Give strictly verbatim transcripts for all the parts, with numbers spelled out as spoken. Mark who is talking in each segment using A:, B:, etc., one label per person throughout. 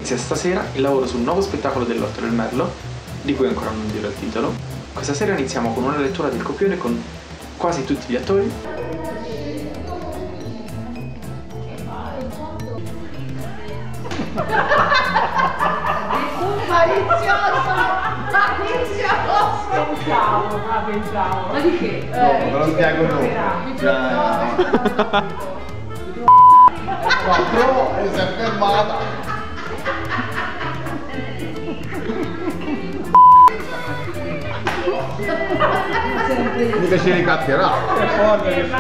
A: Inizia stasera il lavoro sul nuovo spettacolo dell'Orto del Merlo, di cui ancora non dirò il titolo. Questa sera iniziamo con una lettura del copione con quasi tutti gli attori.
B: Malizioso! Malizioso!
C: Pensavo, ah pensavo.
B: Ma di che?
D: No, me lo spiego dopo. Quattro e si è fermata. Mica ci ricatterà.
C: È forte che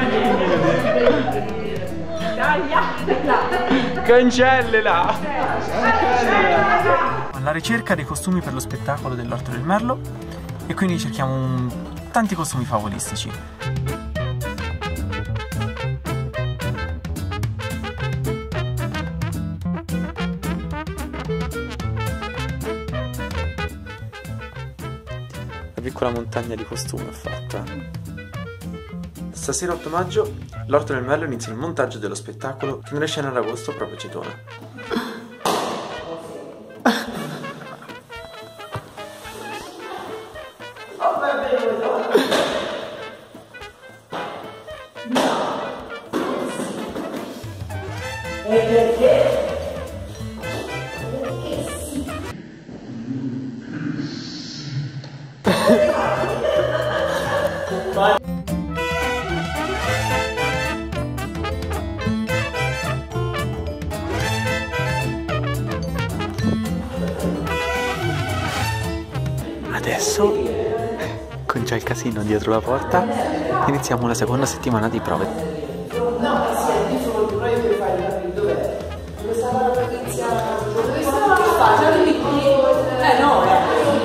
C: cancellela!
A: Alla ricerca dei costumi per lo spettacolo dell'Orto del Merlo e quindi cerchiamo un... tanti costumi favolistici. La piccola montagna di costumi è fatta. Stasera otto maggio l'Orto del Merlo inizia il montaggio dello spettacolo che andrà in scena ad agosto proprio a Cetona.
B: E perché? Perché sì.
A: Adesso, con già il casino dietro la porta, iniziamo la seconda settimana di prove.
B: No, sì, è di fronte, però io devo fare capire dov'è. Dove stava la Patrizia? Dove stava? Che fa? C'è lì? Eh no, è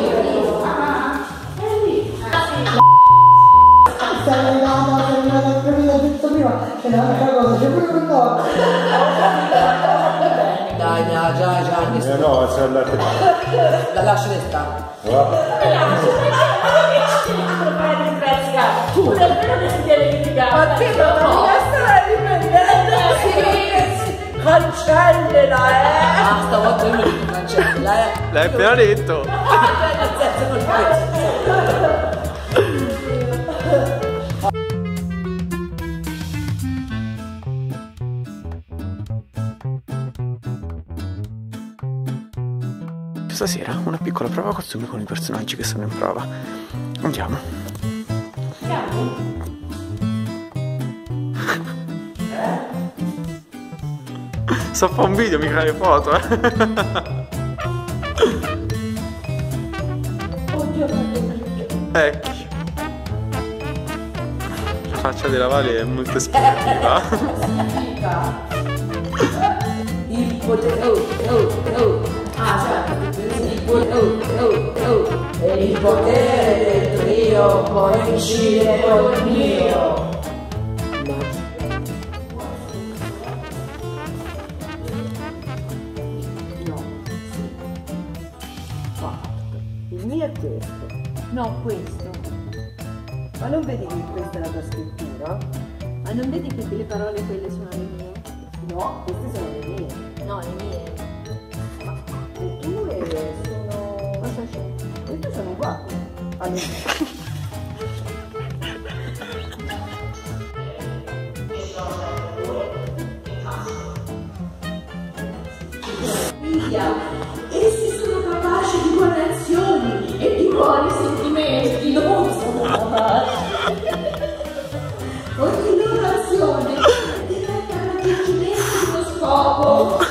B: lì.
E: Stai arrivando a terminare il capito tutto prima e un'altra cosa, c'è pure un no.
B: Dai, dai, già, già.
D: Eh no, c'è la
B: La lascia restare. Tu davvero che si tiene litigato? Ma che non mi stare riprendendo? Sì, cancellela, eh! Ah, stavolta io mi dico cancellella, eh!
A: L'hai appena detto!
B: Nel senso non penso.
A: Stasera una piccola prova costumi con i personaggi che sono in prova. Andiamo. Sto a fare un video, mica le foto, eh. Ecco. La faccia della Vale è molto espressiva.
B: Il potere, oh, oh, oh. Ah, certo, il potere, oh, oh, oh. E il potere del trio può uscire col mio.
E: Il mio è questo.
F: No, questo.
E: Ma non vedi che questa è la tua scrittura?
F: Ma non vedi che le parole quelle sono le mie?
E: No, queste sono le mie.
F: No, le mie.
E: Le tue sono...
F: Cosa c'è?
E: Queste sono uguali. Allora...
B: Essi sono capaci di buone azioni e di buoni sentimenti, non sono capaci. Ogni loro azione diventa il raggiungimento di uno scopo.